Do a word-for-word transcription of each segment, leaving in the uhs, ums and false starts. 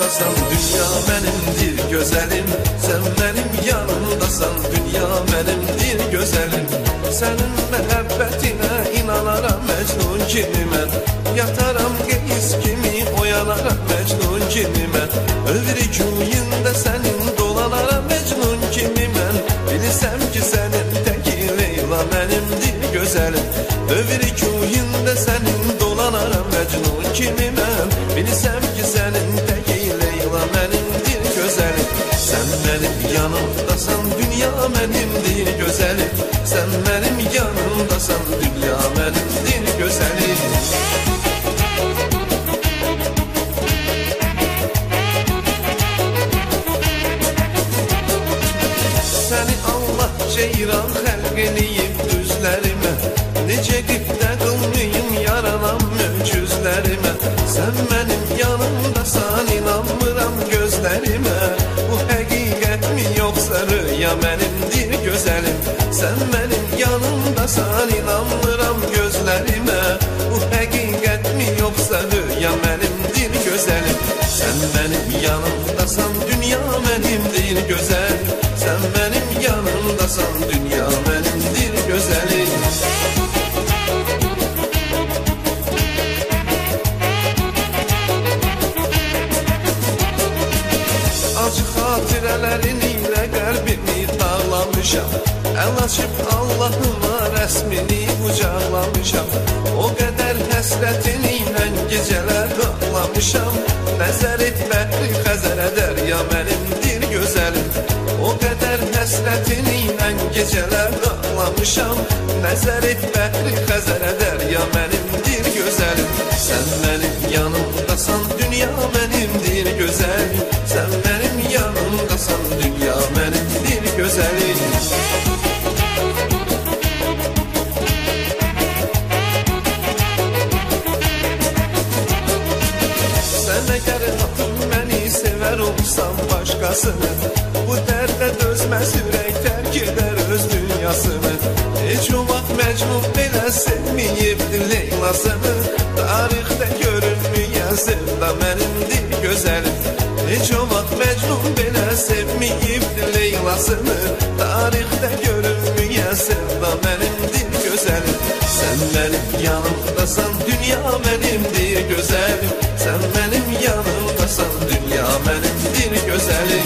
yanımdasan, dünya benimdir güzelim. Sen benim yanımdasan, dünya benimdir güzelim. Senin məhəbbətine inanaram Mecnun kimi mən. Yataram qeyiz kimi, oyanaram Mecnun kimi mən. Övrü kuyunda senin dolanaram Mecnun kimi mən. Bilsəm ki senin teki Leyla benimdir güzelim. Övrü kuyunda senin dolanaram Mecnun kimi mən. Bilsəm ki senin teki Leyla benimdir güzelim. Sen benim yanımdasan, dünya benimdir güzelim. Sen benim yanımdasan, dünya benimdir güzelim. Seni Allah ceyran xəlq eləyib düzlərimə. Necə qibdə qılmayım yaranan möcüzlərimə. Sen benim yanımdasan, inanmıram gözlərimə. Bu həqiqət mi yoxsa rüya benimdir güzelim. Sen benim yanımdasan, inanmıram gözlərimə. Bu həqiqət mi yoxsa rüya benimdir güzelim. Sen benim yanımdasan, dünya benimdir güzelim. Sen benim yanımdasan, dünya benimdir güzelim. Acı xatirələrin ilə qəlbimi dağlamışam. Əl açıb Allahıma rəsmini qucaqlamışam. O qədər həsrətini mən gecələr ağlamışam. Nəzər et bəhri Xəzərə, dərya mənimdir gözəlim. O qədər həsrətini mən gecələr ağlamışam. Nəzər et bəhri Xəzərə, dərya mənimdir gözəlim. Sen benim yanımdasan, dünya mənimdir gözəlim. Sen benim yanımdasan, dünya mənimdir gözəlim. Sen əgər hatım məni sevər olsan başqasını, bu dərdə dözməz ürək tərk edər öz dünyasını. Heç o vaxt Məcnun belə sevməyibdir Leylasını. Tarixdə görünməyən sevda mənimdir gözəlim. Heç o vaxt Mecnun belə sevməyibdir Leylasını. Tarixdə görünməyən sevda mənimdir gözəlim. Sen benim yanımdasan, dünya benimdir güzelim. Sen benim yanımdasan, dünya benimdir güzelim.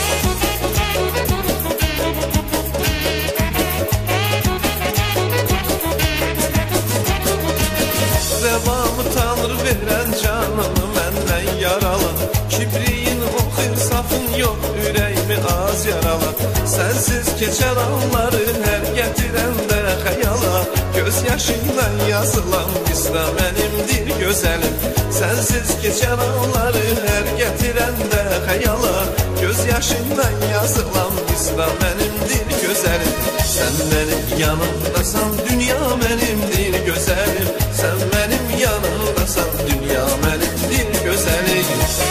Revamı Tanrı verən canımı məndən yaralı. Kibriyin oxur safın yox, ürəyimi az yaralı. Sensiz keçən anları hər gətirəndə xəyala. Göz yaşıyla yazılan misra mənimdir gözəlim. Sensiz keçən anları hər gətirəndə xəyala. Göz yaşıyla yazılan misra mənimdir gözəlim. Sen benim yanımdasan, dünya mənimdir gözəlim. Sen benim yanımdasan, dünya mənimdir gözəlim.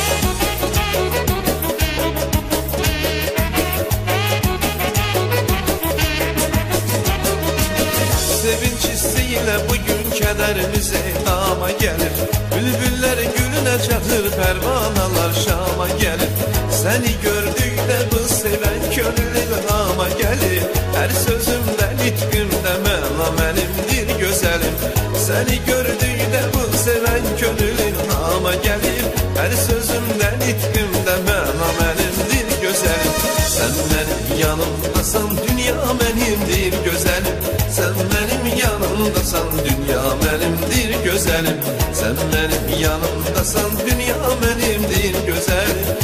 Sevinç hissiyle bugün kederimiz eydama gelir. Bülbüller gülüne çatır, pervanalar Şam'a gelir. Seni gördükdə bu sevən könül ilhama gelir. Her sözümden itqimdə məna mənimdir gözəlim. Seni gördükdə bu sevən könül ilhama gelir. Her sözümden itqimdə məna mənimdir gözəlim. Sen benim yanımdasan, dünya benimdir gözəlim. Sen benim yanımdasan, dünya benimdir güzelim. Sen benim yanımdasan, dünya benimdir güzelim.